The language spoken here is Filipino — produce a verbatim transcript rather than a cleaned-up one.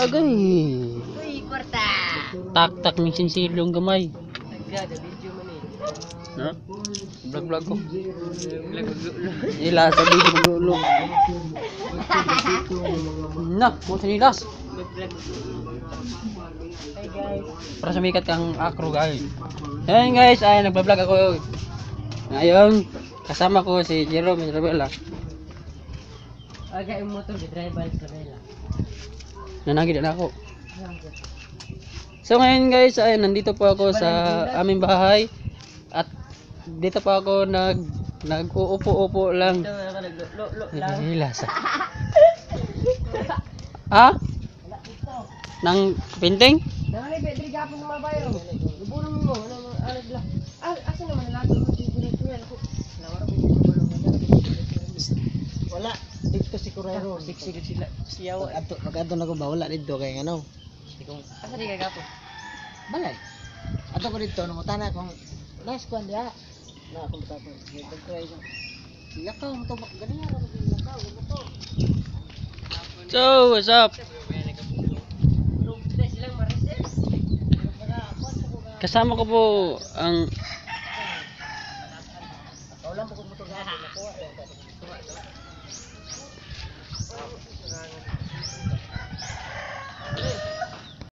agay. Uy, kwarta. Tak-tak ng sinsilong gamay. Nagada, video mo ni. No? Vlog-vlog ko. Ila sa video magulo. Na, mo sa nilas. Hey guys. Para sumikat kang akro guys. Ayan guys, ay nagba-vlog ako. Ngayon, kasama ko si Jerome Isabela. Aga yung motor di driver sa nila. Nanagi na ako. So ngayon guys, ay nandito po ako sa aming bahay at dito po ako nag nag-uupo-upo lang. Ito ako naglo-lo lang. Hilas. Ha? Nang pinting? Dali be diri gapon mo mabayo. Ibulong mo ano ano lang. Ah, asa naman nato dito dito ako. Nawara ko bulong wala dito si Correro. Siksik sila. Siyaw. Ato magadto na ko ba wala dito kay ano. Asa di ka gapon? Balay. Ato ko dito no mutana kung last kwan dia. Na akong tapon. Nagtry ko. Lakaw mo to ganyan ra mo lakaw mo to. So, what's up? Kasama ko po ang